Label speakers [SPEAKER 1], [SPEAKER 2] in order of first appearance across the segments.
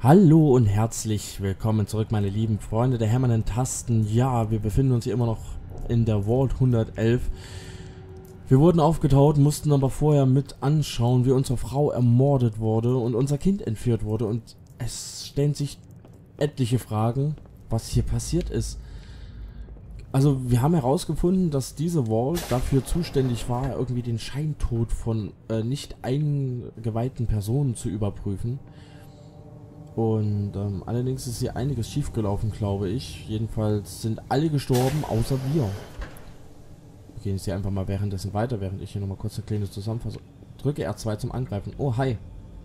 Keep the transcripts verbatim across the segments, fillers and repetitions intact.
[SPEAKER 1] Hallo und herzlich willkommen zurück, meine lieben Freunde der hämmernden Tasten. Ja, wir befinden uns hier immer noch in der Vault hundertelf. Wir wurden aufgetaut, mussten aber vorher mit anschauen, wie unsere Frau ermordet wurde und unser Kind entführt wurde. Und es stellen sich etliche Fragen, was hier passiert ist. Also wir haben herausgefunden, dass diese Vault dafür zuständig war, irgendwie den Scheintod von äh, nicht eingeweihten Personen zu überprüfen. Und ähm, allerdings ist hier einiges schiefgelaufen, glaube ich. Jedenfalls sind alle gestorben, außer wir. Wir gehen jetzt hier einfach mal währenddessen weiter, während ich hier nochmal kurz eine kleine Zusammenfassung. Drücke R zwei zum Angreifen. Oh, hi.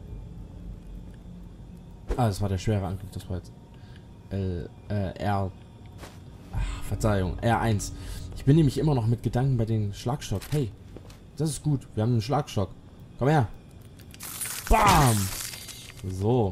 [SPEAKER 1] Ah, das war der schwere Angriff, das war jetzt L, äh, R... Ach, Verzeihung, R eins. Ich bin nämlich immer noch mit Gedanken bei den Schlagstock. Hey, das ist gut, wir haben einen Schlagstock. Komm her. Bam! So.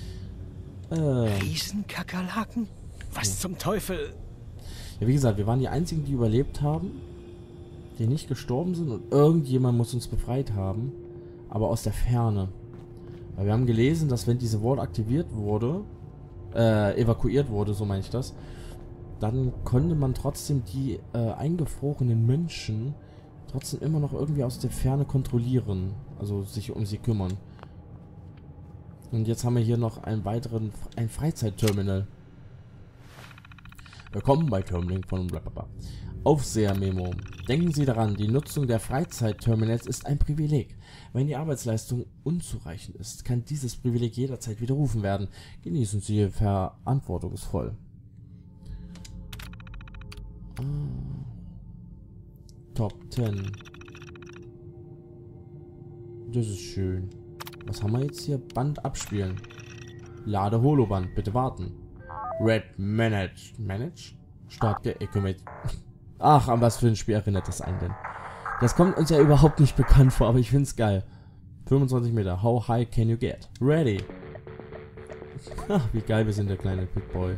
[SPEAKER 2] Riesenkakerlaken? Was ja. zum Teufel?
[SPEAKER 1] Ja, wie gesagt, wir waren die einzigen, die überlebt haben, die nicht gestorben sind und irgendjemand muss uns befreit haben, aber aus der Ferne. Weil wir haben gelesen, dass wenn diese Vault aktiviert wurde, äh, evakuiert wurde, so meine ich das, dann konnte man trotzdem die äh, eingefrorenen Menschen trotzdem immer noch irgendwie aus der Ferne kontrollieren, also sich um sie kümmern. Und jetzt haben wir hier noch einen weiteren, ein Freizeitterminal. Willkommen bei Terminal von blablabla. Aufseher-Memo. Denken Sie daran, die Nutzung der Freizeitterminals ist ein Privileg. Wenn die Arbeitsleistung unzureichend ist, kann dieses Privileg jederzeit widerrufen werden. Genießen Sie verantwortungsvoll. Ah. Top zehn. Das ist schön. Was haben wir jetzt hier? Band abspielen. Lade Holoband. Bitte warten. Red Manage. Manage? Start Equipment. Ach, an was für ein Spiel erinnert das einen denn? Das kommt uns ja überhaupt nicht bekannt vor, aber ich find's geil. fünfundzwanzig Meter. How high can you get? Ready. Ach, wie geil wir sind, der kleine Big Boy.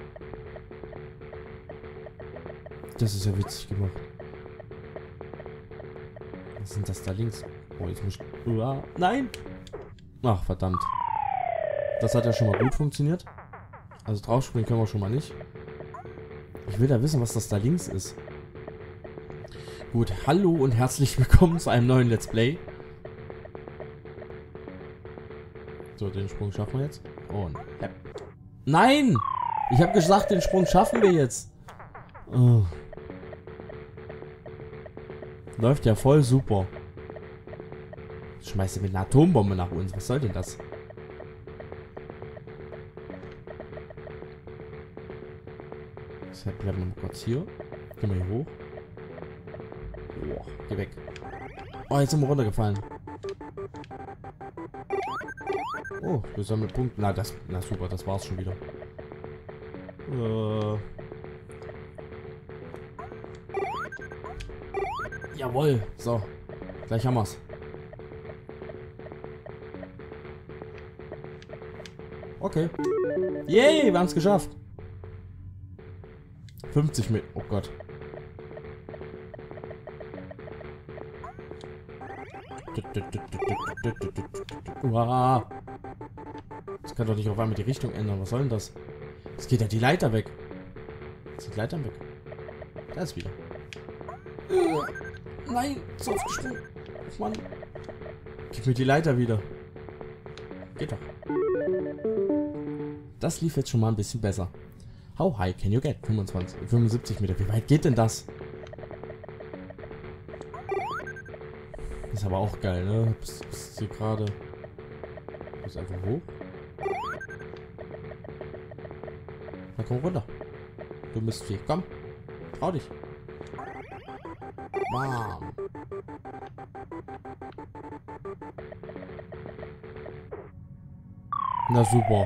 [SPEAKER 1] Das ist ja witzig gemacht. Was sind das da links? Oh, jetzt muss ich... Uah, nein! Ach, verdammt. Das hat ja schon mal gut funktioniert. Also draufspringen können wir schon mal nicht. Ich will da wissen, was das da links ist. Gut, hallo und herzlich willkommen zu einem neuen Let's Play. So, den Sprung schaffen wir jetzt. Und... Ja. Nein! Ich habe gesagt, den Sprung schaffen wir jetzt. Oh. Läuft ja voll super. Schmeißt er mit einer Atombombe nach uns. Was soll denn das? Deshalb bleiben wir mal kurz hier. Gehen wir hier hoch. Boah, geh weg. Oh, jetzt sind wir runtergefallen. Oh, wir sammeln Punkte. Na, das, na super, das war's schon wieder. Äh. Jawohl. So. Gleich haben wir's. Okay. Yay, wir haben es geschafft. fünfzig Meter. Oh Gott. Uah. Das kann doch nicht auf einmal die Richtung ändern. Was soll denn das? Jetzt geht ja die Leiter weg. Jetzt sind die Leitern weg. Da ist wieder. Uh, nein, so aufgesprungen. Mann. Gib mir die Leiter wieder. Geht doch. Das lief jetzt schon mal ein bisschen besser. How high can you get? fünfundzwanzig, fünfundsiebzig Meter. Wie weit geht denn das? Ist aber auch geil, ne? Bist, bist hier gerade... Bist einfach hoch. Na komm runter. Du bist viel. Komm. Trau dich. Bam. Na super.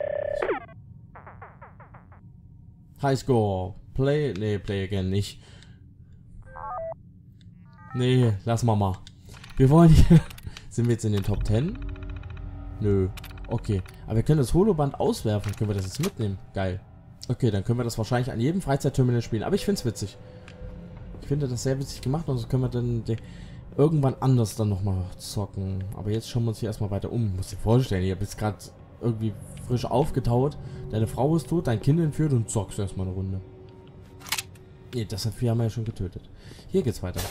[SPEAKER 1] High Score. Play. Nee, play again nicht. Nee, lass mal mal. Wir wollen hier. Sind wir jetzt in den Top zehn? Nö. Okay. Aber wir können das Holoband auswerfen. Können wir das jetzt mitnehmen? Geil. Okay, dann können wir das wahrscheinlich an jedem Freizeitterminal spielen. Aber ich finde es witzig. Ich finde das sehr witzig gemacht. Und so können wir dann irgendwann anders dann nochmal zocken. Aber jetzt schauen wir uns hier erstmal weiter um. Muss dir vorstellen, ich habe jetzt gerade irgendwie frisch aufgetaut. Deine Frau ist tot, dein Kind entführt und zockst erstmal eine Runde. Ne, das hat Vieh haben wir ja schon getötet. Hier geht's weiter.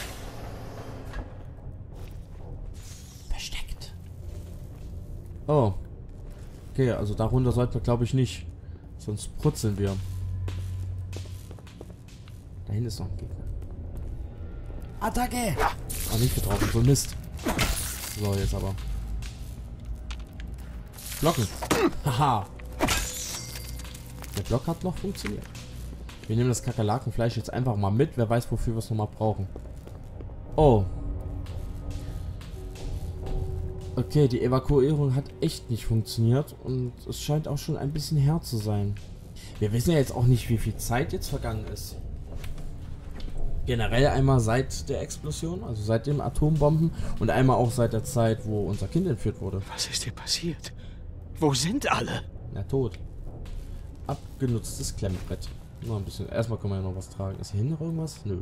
[SPEAKER 1] Versteckt. Oh. Okay, also darunter sollten wir, glaube ich, nicht. Sonst prutzeln wir. Da hinten ist noch ein Gegner. Attacke! Ah, nicht getroffen, so Mist. So, jetzt aber. Blocken. Haha. Der Block hat noch funktioniert. Wir nehmen das Kakerlakenfleisch jetzt einfach mal mit. Wer weiß, wofür wir es nochmal brauchen. Oh. Okay, die Evakuierung hat echt nicht funktioniert. Und es scheint auch schon ein bisschen her zu sein. Wir wissen ja jetzt auch nicht, wie viel Zeit jetzt vergangen ist. Generell einmal seit der Explosion, also seit den Atombomben. Und einmal auch seit der Zeit, wo unser Kind entführt wurde.
[SPEAKER 2] Was ist hier passiert? Wo sind alle?
[SPEAKER 1] Na, tot. Abgenutztes Klemmbrett. Noch ein bisschen. Erstmal können wir ja noch was tragen. Ist hier hinten noch irgendwas? Nö.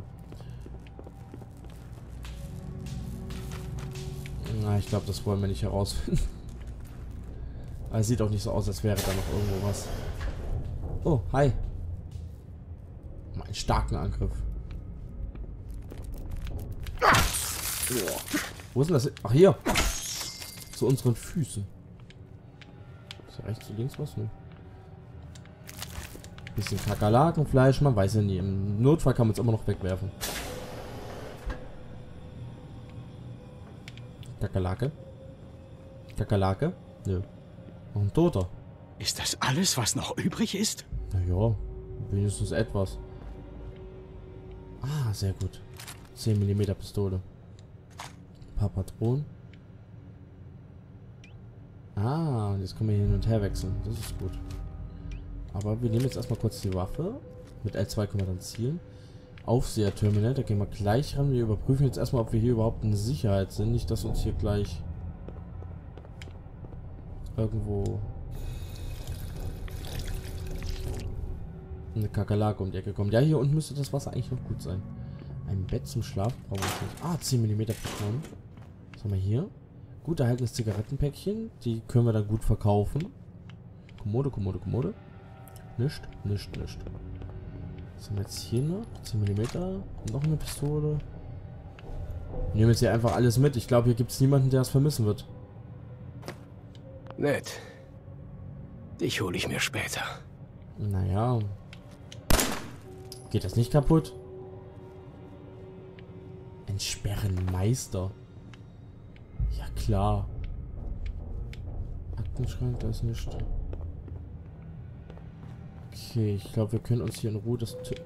[SPEAKER 1] Na, ich glaube, das wollen wir nicht herausfinden. Aber es sieht auch nicht so aus, als wäre da noch irgendwo was. Oh, hi. Mal einen starken Angriff. Oh. Wo ist denn das? Ach, hier. Zu unseren Füßen. Ist da rechts, links was? Ne? Bisschen Kakerlakenfleisch, man weiß ja nie. Im Notfall kann man es immer noch wegwerfen. Kakerlake? Kakerlake? Nö. Noch ein Toter.
[SPEAKER 2] Ist das alles, was noch übrig ist?
[SPEAKER 1] Naja, wenigstens etwas. Ah, sehr gut. zehn Millimeter Pistole. Ein paar Patronen. Ah, und jetzt können wir hier hin und her wechseln. Das ist gut. Aber wir nehmen jetzt erstmal kurz die Waffe. Mit L zwei können wir dann zielen. Aufseher-Terminal, da gehen wir gleich ran. Wir überprüfen jetzt erstmal, ob wir hier überhaupt in Sicherheit sind. Nicht, dass uns hier gleich irgendwo eine Kakerlake um die Ecke kommt. Ja, hier unten müsste das Wasser eigentlich noch gut sein. Ein Bett zum Schlaf brauchen wir nicht. Ah, zehn Millimeter Patronen. Was haben wir hier? Gut erhaltenes Zigarettenpäckchen. Die können wir dann gut verkaufen. Kommode, Kommode, Kommode. Nicht, nicht, nicht. Was haben wir jetzt hier noch? zehn Millimeter. Noch eine Pistole. Wir nehmen jetzt hier einfach alles mit. Ich glaube, hier gibt es niemanden, der es vermissen wird.
[SPEAKER 2] Nett. Dich hole ich mir später.
[SPEAKER 1] Naja. Geht das nicht kaputt? Ein Sperrenmeister. Ja klar. Aktenschrank, da ist nichts. Okay, ich glaube, wir können uns hier in Ruhe das... Hier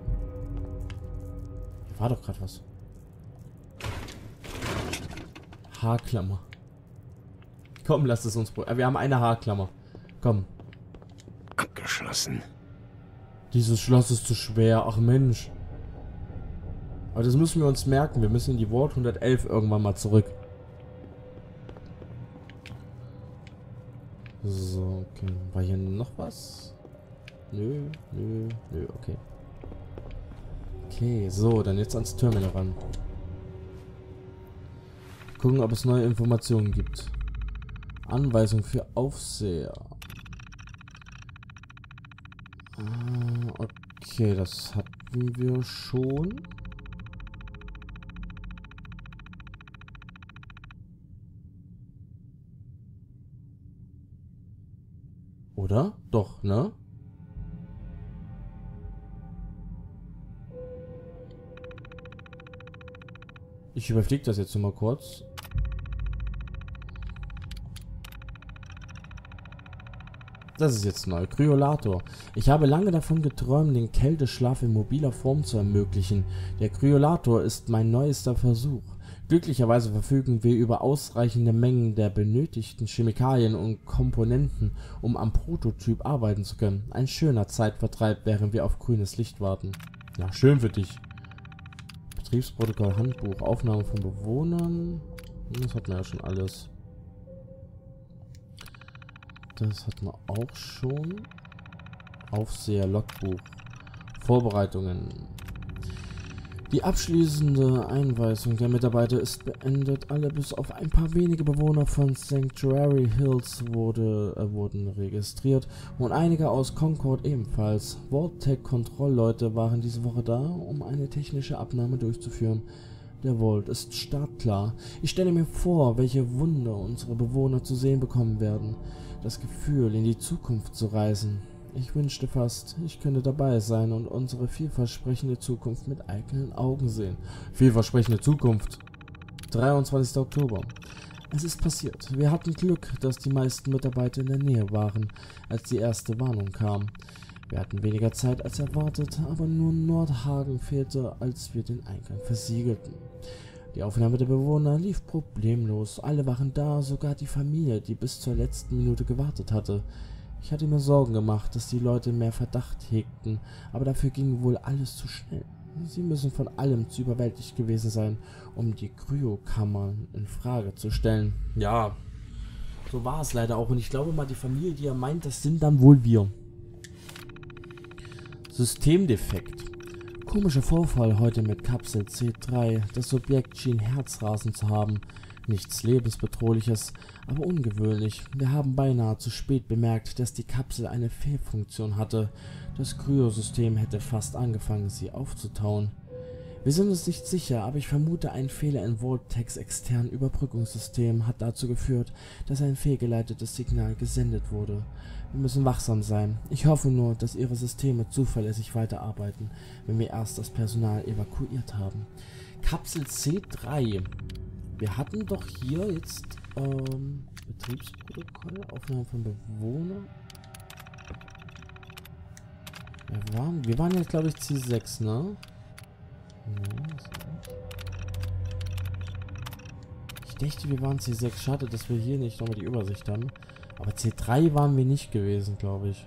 [SPEAKER 1] war doch gerade was. Haarklammer. Komm, lass es uns... Wir haben eine Haarklammer. Komm.
[SPEAKER 2] Abgeschlossen.
[SPEAKER 1] Dieses Schloss ist zu schwer. Ach Mensch. Aber das müssen wir uns merken. Wir müssen in die Vault hundertelf irgendwann mal zurück. So, okay. War hier noch was? Nö, nö, nö, okay. Okay, so, dann jetzt ans Terminal ran. Gucken, ob es neue Informationen gibt. Anweisung für Aufseher. Ah, okay, das hatten wir schon. Oder? Doch, ne? Ich überfliege das jetzt nur mal kurz. Das ist jetzt neu. Kryolator. Ich habe lange davon geträumt, den Kälteschlaf in mobiler Form zu ermöglichen. Der Kryolator ist mein neuester Versuch. Glücklicherweise verfügen wir über ausreichende Mengen der benötigten Chemikalien und Komponenten, um am Prototyp arbeiten zu können. Ein schöner Zeitvertreib, während wir auf grünes Licht warten. Ja, schön für dich. Betriebsprotokoll, Handbuch, Aufnahme von Bewohnern. Das hatten wir ja schon alles. Das hatten wir auch schon. Aufseher, Logbuch. Vorbereitungen. Die abschließende Einweisung der Mitarbeiter ist beendet. Alle bis auf ein paar wenige Bewohner von Sanctuary Hills wurde, äh, wurden registriert und einige aus Concord ebenfalls. Vault-Tech-Kontrollleute waren diese Woche da, um eine technische Abnahme durchzuführen. Der Vault ist startklar. Ich stelle mir vor, welche Wunder unsere Bewohner zu sehen bekommen werden. Das Gefühl, in die Zukunft zu reisen. Ich wünschte fast, ich könnte dabei sein und unsere vielversprechende Zukunft mit eigenen Augen sehen. Vielversprechende Zukunft. dreiundzwanzigster Oktober. Es ist passiert. Wir hatten Glück, dass die meisten Mitarbeiter in der Nähe waren, als die erste Warnung kam. Wir hatten weniger Zeit als erwartet, aber nur Nordhagen fehlte, als wir den Eingang versiegelten. Die Aufnahme der Bewohner lief problemlos. Alle waren da, sogar die Familie, die bis zur letzten Minute gewartet hatte. Ich hatte mir Sorgen gemacht, dass die Leute mehr Verdacht hegten, aber dafür ging wohl alles zu schnell. Sie müssen von allem zu überwältigt gewesen sein, um die Kryokammern in Frage zu stellen. Ja, so war es leider auch. Und ich glaube mal, die Familie, die er meint, das sind dann wohl wir. Systemdefekt. Komischer Vorfall heute mit Kapsel C drei. Das Subjekt schien Herzrasen zu haben. Nichts lebensbedrohliches, aber ungewöhnlich. Wir haben beinahe zu spät bemerkt, dass die Kapsel eine Fehlfunktion hatte. Das Kryosystem hätte fast angefangen, sie aufzutauen. Wir sind uns nicht sicher, aber ich vermute, ein Fehler in Vault-Techs externen Überbrückungssystem hat dazu geführt, dass ein fehlgeleitetes Signal gesendet wurde. Wir müssen wachsam sein. Ich hoffe nur, dass ihre Systeme zuverlässig weiterarbeiten, wenn wir erst das Personal evakuiert haben. Kapsel C drei. Wir hatten doch hier jetzt ähm, Betriebsprotokoll, Aufnahme von Bewohnern. Wir waren, wir waren jetzt, glaube ich, C sechs, ne? Ich dachte, wir waren C sechs. Schade, dass wir hier nicht nochmal die Übersicht haben. Aber C drei waren wir nicht gewesen, glaube ich.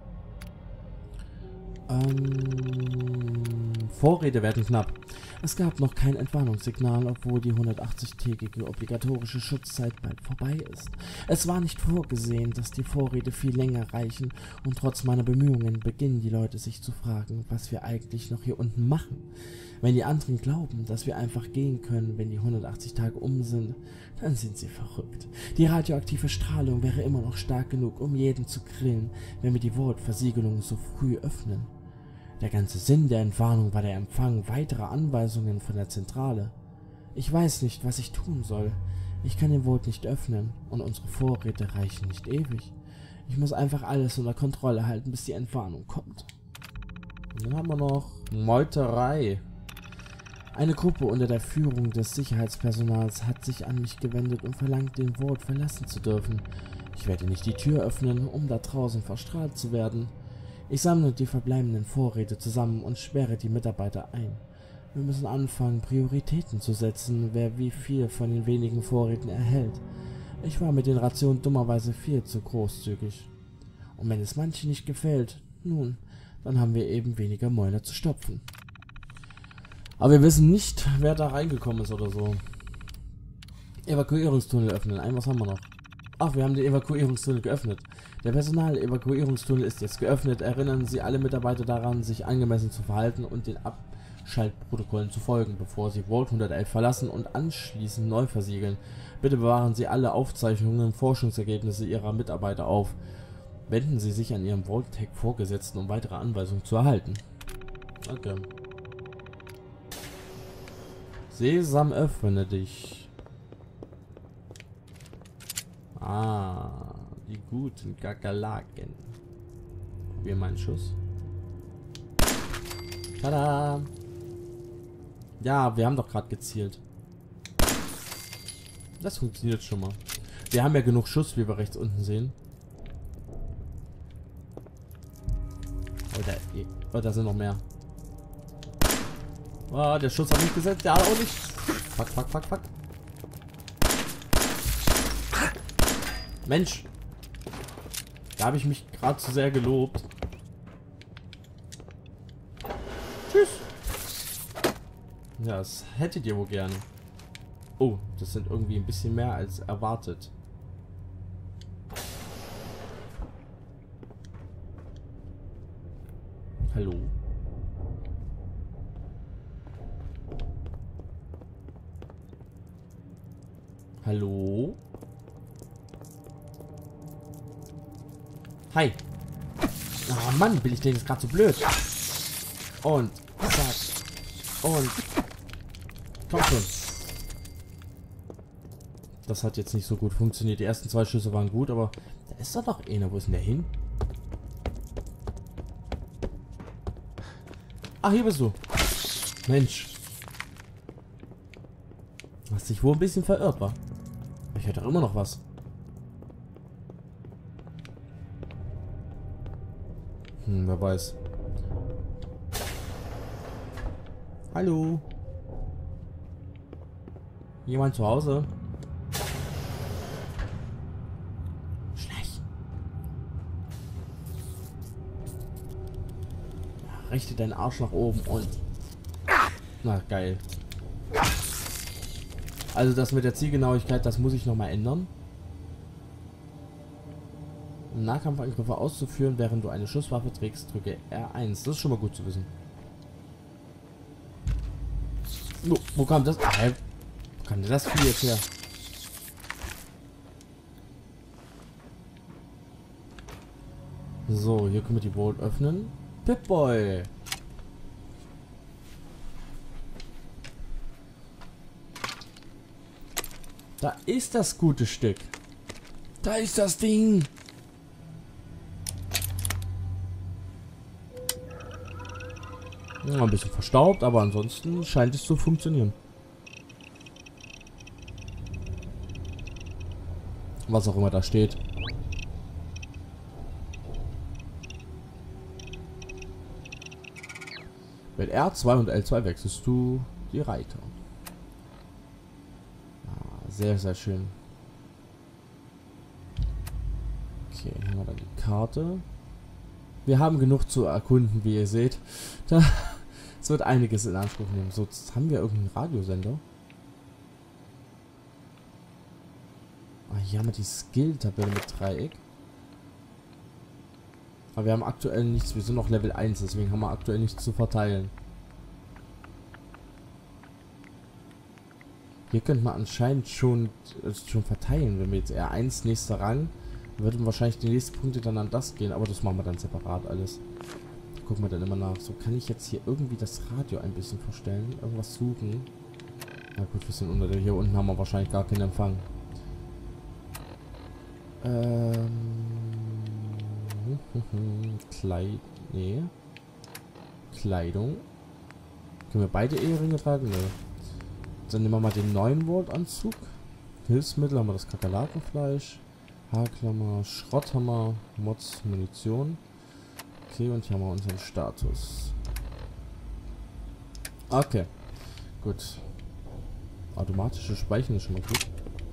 [SPEAKER 1] Ähm, Vorräte werden knapp. Es gab noch kein Entwarnungssignal, obwohl die hundertachtzig-tägige obligatorische Schutzzeit bald vorbei ist. Es war nicht vorgesehen, dass die Vorräte viel länger reichen, und trotz meiner Bemühungen beginnen die Leute sich zu fragen, was wir eigentlich noch hier unten machen. Wenn die anderen glauben, dass wir einfach gehen können, wenn die hundertachtzig Tage um sind, dann sind sie verrückt. Die radioaktive Strahlung wäre immer noch stark genug, um jeden zu grillen, wenn wir die Vault-Versiegelung so früh öffnen. Der ganze Sinn der Entwarnung war der Empfang weiterer Anweisungen von der Zentrale. Ich weiß nicht, was ich tun soll. Ich kann den Vault nicht öffnen und unsere Vorräte reichen nicht ewig. Ich muss einfach alles unter Kontrolle halten, bis die Entwarnung kommt. Und dann haben wir noch Meuterei. Eine Gruppe unter der Führung des Sicherheitspersonals hat sich an mich gewendet und verlangt, den Vault verlassen zu dürfen. Ich werde nicht die Tür öffnen, um da draußen verstrahlt zu werden. Ich sammle die verbleibenden Vorräte zusammen und sperre die Mitarbeiter ein. Wir müssen anfangen, Prioritäten zu setzen, wer wie viel von den wenigen Vorräten erhält. Ich war mit den Rationen dummerweise viel zu großzügig. Und wenn es manchen nicht gefällt, nun, dann haben wir eben weniger Mäuler zu stopfen. Aber wir wissen nicht, wer da reingekommen ist oder so. Evakuierungstunnel öffnen. Ein, was haben wir noch? Ach, wir haben den Evakuierungstunnel geöffnet. Der Personal-Evakuierungstunnel ist jetzt geöffnet. Erinnern Sie alle Mitarbeiter daran, sich angemessen zu verhalten und den Abschaltprotokollen zu folgen, bevor Sie Vault hundertelf verlassen und anschließend neu versiegeln. Bitte bewahren Sie alle Aufzeichnungen und Forschungsergebnisse Ihrer Mitarbeiter auf. Wenden Sie sich an Ihrem Vault-Tech-Vorgesetzten, um weitere Anweisungen zu erhalten. Okay. Sesam, öffne dich. Ah, die guten Kakerlaken. Probier mal einen Schuss. Tada! Ja, wir haben doch gerade gezielt. Das funktioniert schon mal. Wir haben ja genug Schuss, wie wir rechts unten sehen. Oh, da, oh, da sind noch mehr. Oh, der Schuss hat nicht gesetzt. Der hat auch nicht. Fuck, fuck, fuck, fuck. Mensch. Da habe ich mich gerade zu sehr gelobt. Tschüss. Ja, das hättet ihr wohl gerne. Oh, das sind irgendwie ein bisschen mehr als erwartet. Hallo? Hallo? Hi. Oh Mann, bin ich denn jetzt gerade so blöd? Und zack. Und komm schon. Das hat jetzt nicht so gut funktioniert. Die ersten zwei Schüsse waren gut, aber da ist doch noch einer. Wo ist denn der hin? Ach, hier bist du. Mensch. Hast dich wohl ein bisschen verirrt, wa? Ich hätte doch immer noch was. Hm, wer weiß. Hallo? Jemand zu Hause? Schlecht. Ja, richte deinen Arsch nach oben und... Na, geil. Also das mit der Zielgenauigkeit, das muss ich nochmal ändern. Nahkampfangriffe auszuführen, während du eine Schusswaffe trägst, drücke R eins. Das ist schon mal gut zu wissen. Wo, wo kam das? Hä? Wo kam denn das Vieh jetzt her? So, hier können wir die Vault öffnen. Pip-Boy! Da ist das gute Stück. Da ist das Ding. Ja, ein bisschen verstaubt, aber ansonsten scheint es zu funktionieren. Was auch immer da steht. Mit R zwei und L zwei wechselst du die Reiter. Sehr, sehr schön. Okay, hier haben wir dann die Karte. Wir haben genug zu erkunden, wie ihr seht. Da, es wird einiges in Anspruch nehmen. So, jetzt haben wir irgendeinen Radiosender. Ah, hier haben wir die Skill-Tabelle mit Dreieck. Aber wir haben aktuell nichts. Wir sind noch Level eins, deswegen haben wir aktuell nichts zu verteilen. Hier könnte man anscheinend schon, äh, schon verteilen. Wenn wir jetzt R eins nächster Rang, würden wahrscheinlich die nächsten Punkte dann an das gehen. Aber das machen wir dann separat alles. Da gucken wir dann immer nach. So, kann ich jetzt hier irgendwie das Radio ein bisschen verstellen? Irgendwas suchen? Na gut, wir sind unter der... Hier unten haben wir wahrscheinlich gar keinen Empfang. Ähm... Kleid... Nee. Kleidung. Können wir beide Eheringe tragen? Nee. Dann nehmen wir mal den neuen Vault-Anzug. Hilfsmittel haben wir das Kakerlakenfleisch. Haarklammer, Schrotthammer, Mods, Munition. Okay, und hier haben wir unseren Status. Okay. Gut. Automatische Speichern ist schon mal gut.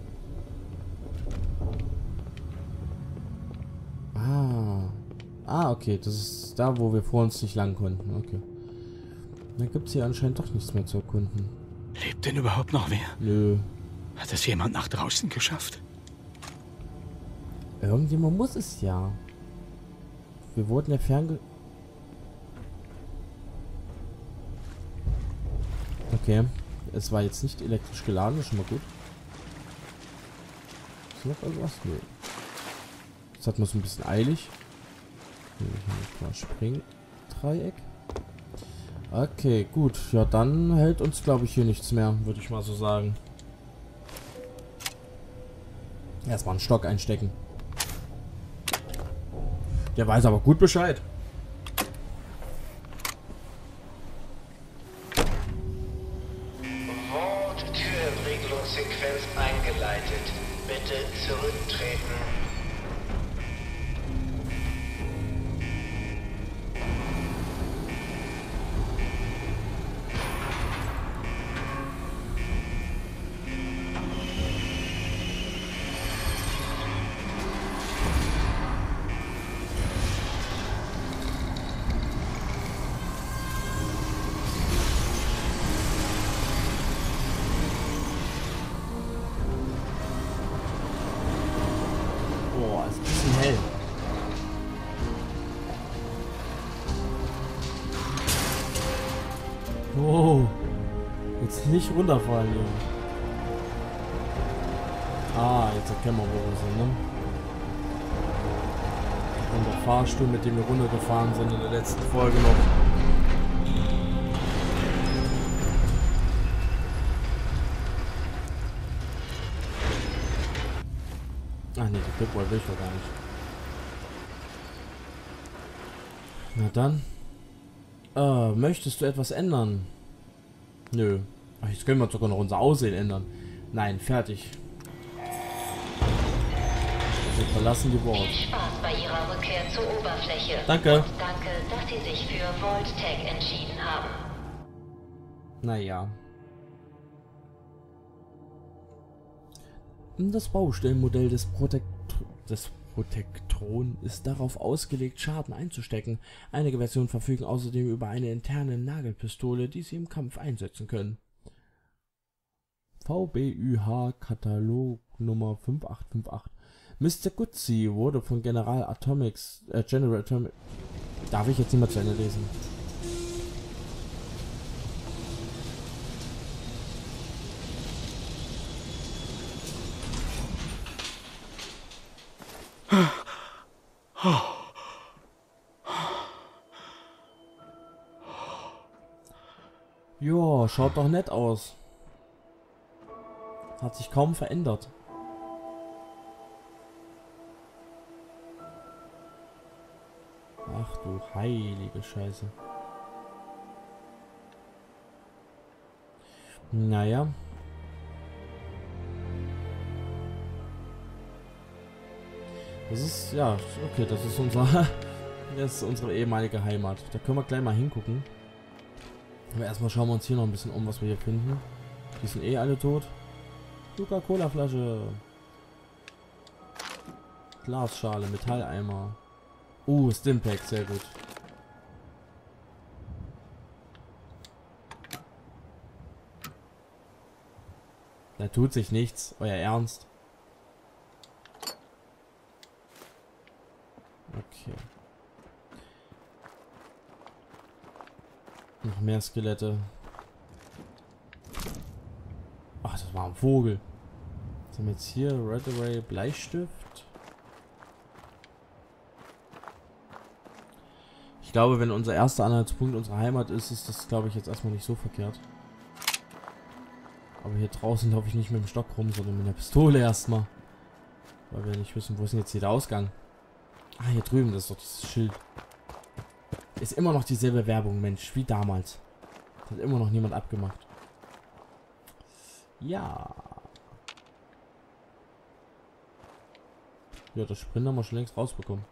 [SPEAKER 1] Ah. Ah, okay. Das ist da, wo wir vor uns nicht lang konnten. Okay. Dann gibt es hier anscheinend doch nichts mehr zu erkunden.
[SPEAKER 2] Lebt denn überhaupt noch wer?
[SPEAKER 1] Nö.
[SPEAKER 2] Hat es jemand nach draußen geschafft?
[SPEAKER 1] Irgendjemand muss es ja. Wir wurden ja fernge... Okay. Es war jetzt nicht elektrisch geladen, ist schon mal gut. Ist noch irgendwas? Nö. Jetzt hat man es ein bisschen eilig. Hier mal Springdreieck. Okay, gut. Ja, dann hält uns, glaube ich, hier nichts mehr, würde ich mal so sagen. Erstmal einen Stock einstecken. Der weiß aber gut Bescheid.
[SPEAKER 3] Vault-Türentriegelungssequenz eingeleitet. Bitte zurücktreten.
[SPEAKER 1] Boah, ist ein bisschen hell. Wow. Jetzt nicht runterfallen, Junge. Ah, jetzt erkennen wir, wo wir sind, ne? Und der Fahrstuhl, mit dem wir runtergefahren sind in der letzten Folge noch. Ach ne, die Clipwall will ich doch gar nicht. Na dann. Äh, möchtest du etwas ändern? Nö. Ach, jetzt können wir sogar noch unser Aussehen ändern. Nein, fertig. Wir verlassen die Vault.
[SPEAKER 4] Viel Spaß bei Ihrer Rückkehr zur Oberfläche.
[SPEAKER 1] Danke.
[SPEAKER 4] Und danke, dass Sie sich für Vault-Tec entschieden haben.
[SPEAKER 1] Naja. Das Baustellenmodell des, Protekt des Protektron ist darauf ausgelegt, Schaden einzustecken. Einige Versionen verfügen außerdem über eine interne Nagelpistole, die sie im Kampf einsetzen können. V B Ü H Katalog Nummer fünf acht fünf acht. Mister Guzzi wurde von General Atomics, äh, General Atomics... Darf ich jetzt nicht mal zu Ende lesen? Ja, schaut doch nett aus. Hat sich kaum verändert. Ach du heilige Scheiße. Naja. Das ist, ja, okay, das ist unser, das ist unsere ehemalige Heimat. Da können wir gleich mal hingucken. Aber erstmal schauen wir uns hier noch ein bisschen um, was wir hier finden. Die sind eh alle tot. Coca-Cola-Flasche. Glasschale, Metalleimer. Uh, Stimpack, sehr gut. Da tut sich nichts, euer Ernst. Okay. Noch mehr Skelette. Ach, das war ein Vogel. Was haben wir jetzt hier? Red Array Bleistift. Ich glaube, wenn unser erster Anhaltspunkt unsere Heimat ist, ist das, glaube ich, jetzt erstmal nicht so verkehrt. Aber hier draußen laufe ich nicht mit dem Stock rum, sondern mit der Pistole erstmal. Weil wir nicht wissen, wo ist denn jetzt hier der Ausgang? Ah, hier drüben, das ist doch dieses Schild. Ist immer noch dieselbe Werbung, Mensch, wie damals. Das hat immer noch niemand abgemacht. Ja. Ja, das Sprint haben wir schon längst rausbekommen.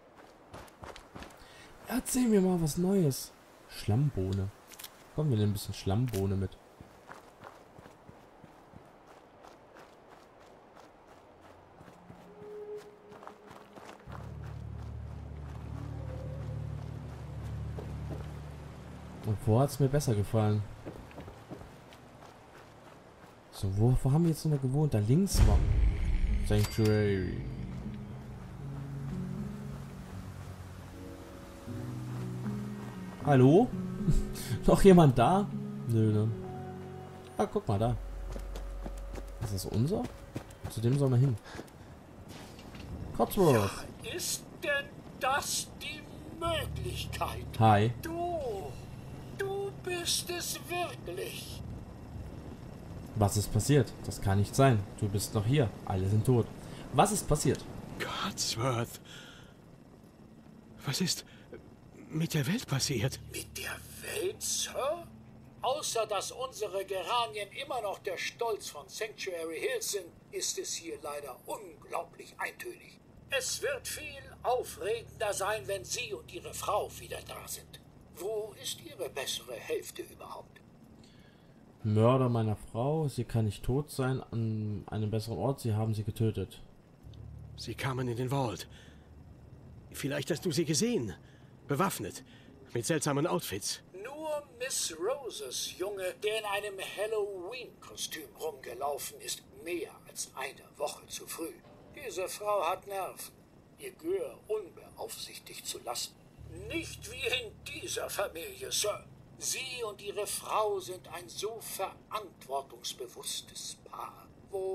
[SPEAKER 1] Erzähl mir mal was Neues. Schlammbohne. Komm, wir nehmen ein bisschen Schlammbohne mit. Und wo hat es mir besser gefallen? So, wo, wo haben wir jetzt noch gewohnt? Da links war Sanctuary. Hallo? Noch jemand da? Nö, ne? Ah, guck mal da. Ist das unser? Zu dem sollen wir hin. Cotsworth.
[SPEAKER 5] Ja, ist denn das die Möglichkeit?
[SPEAKER 1] Hi.
[SPEAKER 5] Du, du bist es wirklich.
[SPEAKER 1] Was ist passiert? Das kann nicht sein. Du bist noch hier. Alle sind tot. Was ist passiert?
[SPEAKER 2] Cotsworth. Was ist mit der Welt passiert?
[SPEAKER 5] Mit der Welt, Sir? Außer dass unsere Geranien immer noch der Stolz von Sanctuary Hills sind, ist es hier leider unglaublich eintönig. Es wird viel aufregender sein, wenn Sie und Ihre Frau wieder da sind. Wo ist Ihre bessere Hälfte überhaupt?
[SPEAKER 1] Mörder meiner Frau. Sie kann nicht tot sein. An einem besseren Ort. Sie haben sie getötet.
[SPEAKER 2] Sie kamen in den Vault. Vielleicht hast du sie gesehen. Bewaffnet. Mit seltsamen Outfits.
[SPEAKER 5] Nur Miss Roses Junge, der in einem Halloween-Kostüm rumgelaufen ist, mehr als eine Woche zu früh. Diese Frau hat Nerven, ihr Gehör unbeaufsichtigt zu lassen. Nicht wie in dieser Familie, Sir. Sie und Ihre Frau sind ein so verantwortungsbewusstes Paar. Wo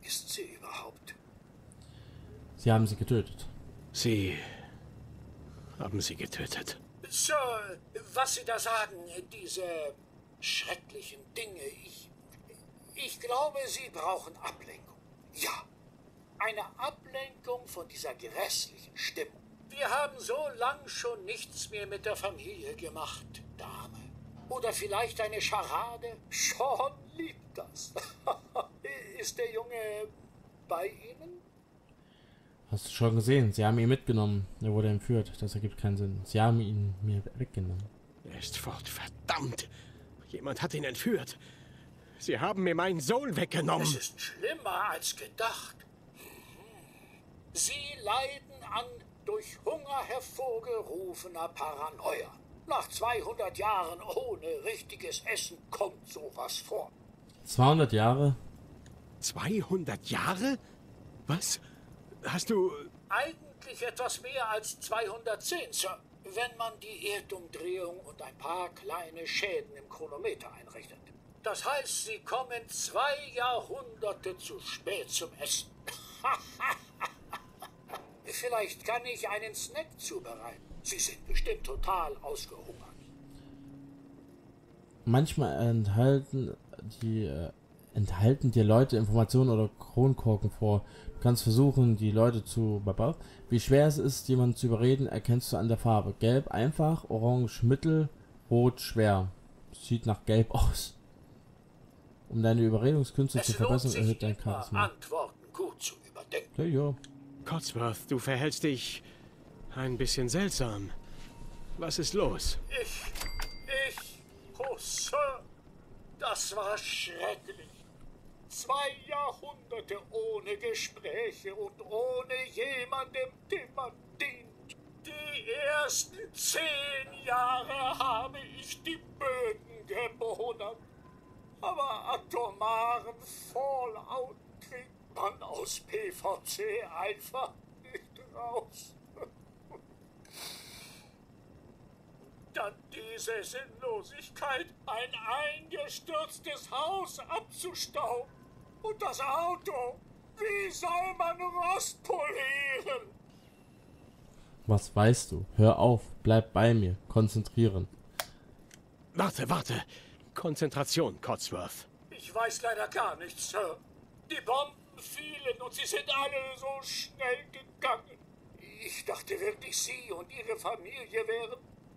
[SPEAKER 5] ist sie überhaupt?
[SPEAKER 1] Sie haben sie getötet.
[SPEAKER 2] Sie haben sie getötet.
[SPEAKER 5] Sir, was Sie da sagen, diese schrecklichen Dinge, ich, ich glaube, Sie brauchen Ablenkung. Ja, eine Ablenkung von dieser grässlichen Stimmung. Wir haben so lang schon nichts mehr mit der Familie gemacht, Dame. Oder vielleicht eine Scharade? Sean liebt das. Ist der Junge bei Ihnen?
[SPEAKER 1] Hast du schon gesehen? Sie haben ihn mitgenommen. Er wurde entführt. Das ergibt keinen Sinn. Sie haben ihn mir weggenommen.
[SPEAKER 2] Er ist fort, verdammt! Jemand hat ihn entführt. Sie haben mir meinen Sohn weggenommen.
[SPEAKER 5] Es ist schlimmer als gedacht. Sie leiden an durch Hunger hervorgerufener Paranoia. Nach zweihundert Jahren ohne richtiges Essen kommt sowas vor.
[SPEAKER 1] zweihundert Jahre?
[SPEAKER 2] zweihundert Jahre? Was? Hast du...
[SPEAKER 5] Eigentlich etwas mehr als zweihundertzehn, Sir, wenn man die Erdumdrehung und ein paar kleine Schäden im Chronometer einrechnet. Das heißt, Sie kommen zwei Jahrhunderte zu spät zum Essen. Vielleicht kann ich einen Snack zubereiten. Sie sind bestimmt total ausgehungert.
[SPEAKER 1] Manchmal enthalten die äh, enthalten dir Leute Informationen oder Kronkorken vor. Du kannst versuchen, die Leute zu... Wie schwer es ist, jemanden zu überreden, erkennst du an der Farbe. Gelb einfach, orange mittel, rot schwer. Sieht nach gelb aus. Um deine Überredungskünste
[SPEAKER 5] Es
[SPEAKER 1] zu verbessern,
[SPEAKER 5] lohnt sich
[SPEAKER 1] erhöht dein
[SPEAKER 5] immer,
[SPEAKER 1] Charisma.
[SPEAKER 5] Antworten gut zu überdenken.
[SPEAKER 1] Ja, ja.
[SPEAKER 2] Codsworth, du verhältst dich ein bisschen seltsam. Was ist los?
[SPEAKER 5] Ich, ich, oh Sir, das war schrecklich. Zwei Jahrhunderte ohne Gespräche und ohne jemandem, dem man dient. Die ersten zehn Jahre habe ich die Böden gebodert. Aber atomaren Fallout kriegt man aus P V C einfach nicht raus. Dann diese Sinnlosigkeit, ein eingestürztes Haus abzustauben. Und das Auto, wie soll man Rost polieren?
[SPEAKER 1] Was weißt du? Hör auf, bleib bei mir, konzentrieren.
[SPEAKER 2] Warte, warte. Konzentration, Codsworth.
[SPEAKER 5] Ich weiß leider gar nichts, Sir. Die Bomben fielen und sie sind alle so schnell gegangen. Ich dachte wirklich, Sie und Ihre Familie wären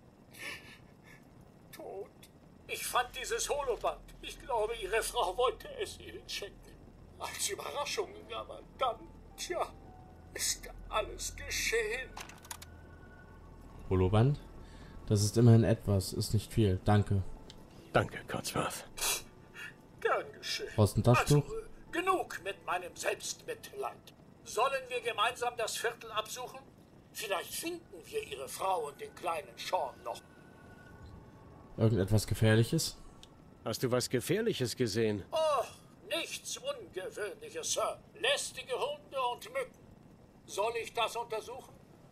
[SPEAKER 5] tot. Ich fand dieses Holoband. Ich glaube, Ihre Frau wollte es Ihnen schenken. Als Überraschung, aber dann, tja, ist alles geschehen.
[SPEAKER 1] Holoband? Das ist immerhin etwas, ist nicht viel. Danke.
[SPEAKER 2] Danke, Codsworth.
[SPEAKER 5] Gern geschehen.
[SPEAKER 1] Brauchst du ein Taschentuch?
[SPEAKER 5] Also, äh, genug mit meinem Selbstmitleid. Sollen wir gemeinsam das Viertel absuchen? Vielleicht finden wir Ihre Frau und den kleinen Sean noch.
[SPEAKER 1] Irgendetwas Gefährliches?
[SPEAKER 2] Hast du was Gefährliches gesehen?
[SPEAKER 5] Oh, nichts Ungewöhnliches, Sir. Lästige Hunde und Mücken. Soll ich das untersuchen?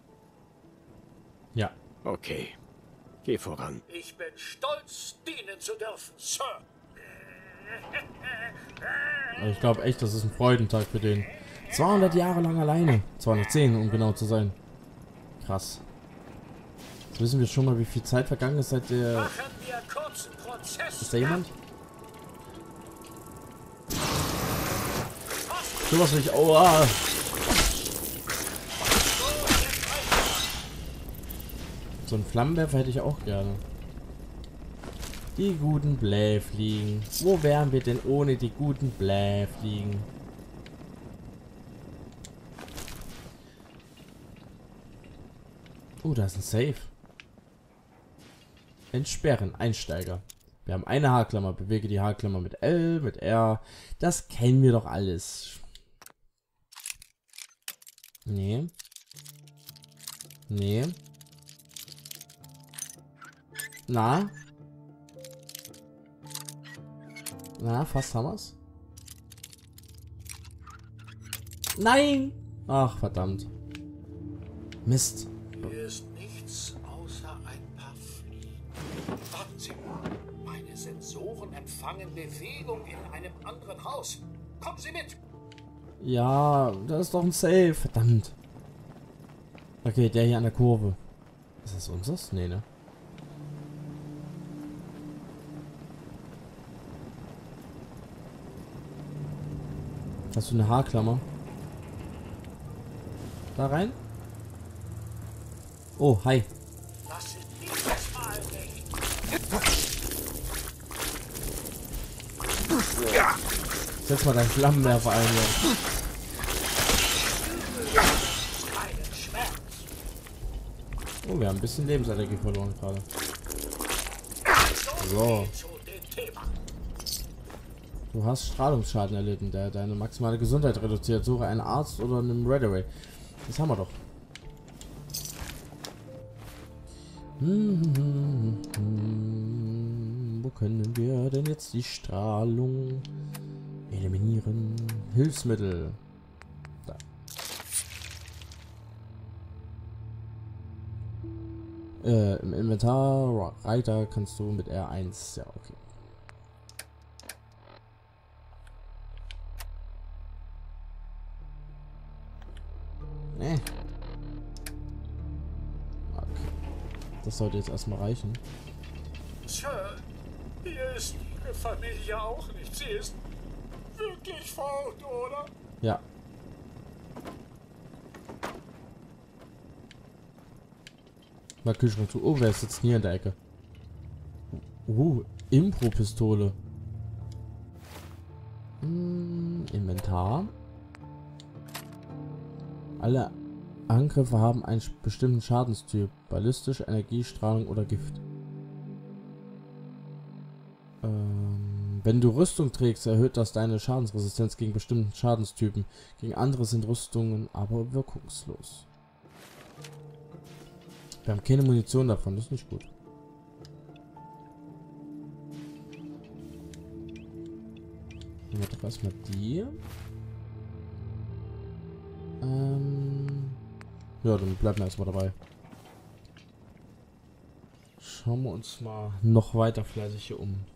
[SPEAKER 1] Ja.
[SPEAKER 2] Okay. Geh voran.
[SPEAKER 5] Ich bin stolz, dienen zu dürfen, Sir.
[SPEAKER 1] Aber ich glaube echt, das ist ein Freudentag für den. zweihundert Jahre lang alleine. zweihundertzehn, um genau zu sein. Krass. Jetzt wissen wir schon mal, wie viel Zeit vergangen ist seit der...
[SPEAKER 5] Machen wir kurzen Prozess.
[SPEAKER 1] Ist da jemand? So was will ich... Oh, ah. So einen Flammenwerfer hätte ich auch gerne. Die guten Blähfliegen. Wo wären wir denn ohne die guten Blähfliegen? Oh, da ist ein Safe. Entsperren, Einsteiger. Wir haben eine Haarklammer. Bewege die Haarklammer mit L, mit R. Das kennen wir doch alles. Nee. Nee. Na? Na, fast haben wir's. Nein! Ach, verdammt. Mist.
[SPEAKER 5] Hier ist nichts außer ein paar Fliegen. Warten Sie mal. Meine Sensoren empfangen Bewegung in einem anderen Haus. Kommen Sie mit.
[SPEAKER 1] Ja, da ist doch ein Safe. Verdammt. Okay, der hier an der Kurve. Ist das unseres? Nee, ne? Hast du eine Haarklammer? Da rein? Oh, hi.
[SPEAKER 5] Das ist dieses Mal nicht.
[SPEAKER 1] Setz mal deinen Flammenwerfer ein, ja.
[SPEAKER 5] Keinen Schmerz.
[SPEAKER 1] Oh, wir haben ein bisschen Lebensenergie verloren gerade. So.
[SPEAKER 5] Zu dem Thema.
[SPEAKER 1] Du hast Strahlungsschaden erlitten, der deine maximale Gesundheit reduziert. Suche einen Arzt oder einen Redaway. Das haben wir doch. Hm, wo können wir denn jetzt die Strahlung eliminieren? Hilfsmittel. Da. Äh, im Inventar Reiter kannst du mit R eins. Ja, okay. Nee. Okay. Das sollte jetzt erstmal reichen.
[SPEAKER 5] Sir, hier ist Ihre Familie auch nicht. Sie ist wirklich fort, oder?
[SPEAKER 1] Ja. Mal Kühlschrank zu. Oh, wer ist jetzt hier in der Ecke? Uh, Impro-Pistole. Hm, Inventar. Alle Angriffe haben einen bestimmten Schadenstyp. Ballistisch, Energie, Strahlung oder Gift. Ähm, wenn du Rüstung trägst, erhöht das deine Schadensresistenz gegen bestimmten Schadenstypen. Gegen andere sind Rüstungen aber wirkungslos. Wir haben keine Munition davon, das ist nicht gut. Nehmen wir doch erstmal die. Ähm ja, dann bleiben wir erstmal dabei. Schauen wir uns mal noch weiter fleißig hier um.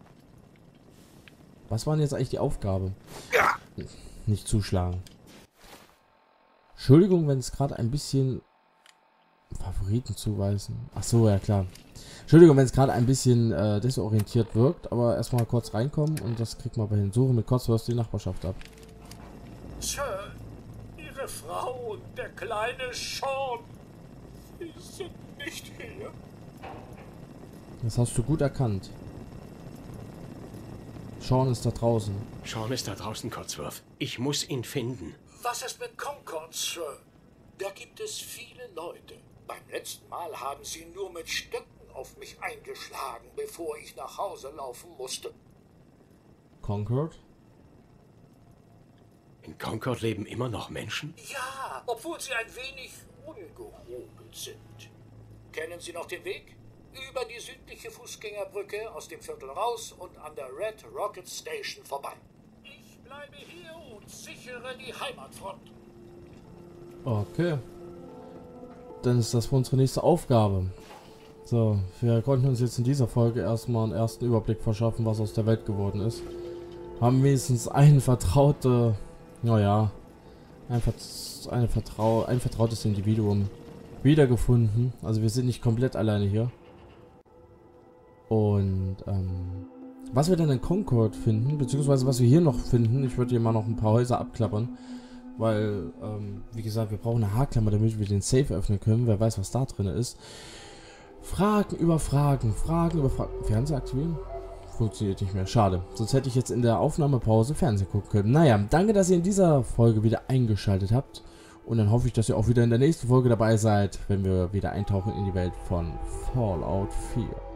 [SPEAKER 1] Was war denn jetzt eigentlich die Aufgabe? Nicht zuschlagen. Entschuldigung, wenn es gerade ein bisschen... Favoriten zuweisen. Ach so, ja klar. Entschuldigung, wenn es gerade ein bisschen äh, desorientiert wirkt, aber erstmal kurz reinkommen und das kriegt man bei den Suche mit Kurzwurst die Nachbarschaft ab.
[SPEAKER 5] Sir, Ihre Frau und der kleine Sean, sie sind nicht hier.
[SPEAKER 1] Das hast du gut erkannt. Sean ist da draußen.
[SPEAKER 2] Sean ist da draußen, Codsworth. Ich muss ihn finden.
[SPEAKER 5] Was ist mit Concord, Sir? Da gibt es viele Leute. Beim letzten Mal haben sie nur mit Stöcken auf mich eingeschlagen, bevor ich nach Hause laufen musste.
[SPEAKER 1] Concord?
[SPEAKER 2] In Concord leben immer noch Menschen?
[SPEAKER 5] Ja, obwohl sie ein wenig ungehobelt sind. Kennen Sie noch den Weg? Über die südliche Fußgängerbrücke, aus dem Viertel raus und an der Red Rocket Station vorbei. Ich bleibe hier und sichere die Heimatfront.
[SPEAKER 1] Okay. Dann ist das für unsere nächste Aufgabe. So, wir konnten uns jetzt in dieser Folge erstmal einen ersten Überblick verschaffen, was aus der Welt geworden ist. Haben wenigstens einen vertraute, naja, ein, eine Vertrau ein vertrautes Individuum wiedergefunden. Also wir sind nicht komplett alleine hier. Und ähm, was wir dann in Concord finden, beziehungsweise was wir hier noch finden, ich würde hier mal noch ein paar Häuser abklappern. Weil, ähm, wie gesagt, wir brauchen eine Haarklammer, damit wir den Safe öffnen können. Wer weiß, was da drin ist. Fragen über Fragen, Fragen über Fragen. Fernseher aktivieren? Funktioniert nicht mehr. Schade. Sonst hätte ich jetzt in der Aufnahmepause Fernsehen gucken können. Naja, danke, dass ihr in dieser Folge wieder eingeschaltet habt. Und dann hoffe ich, dass ihr auch wieder in der nächsten Folge dabei seid, wenn wir wieder eintauchen in die Welt von Fallout vier.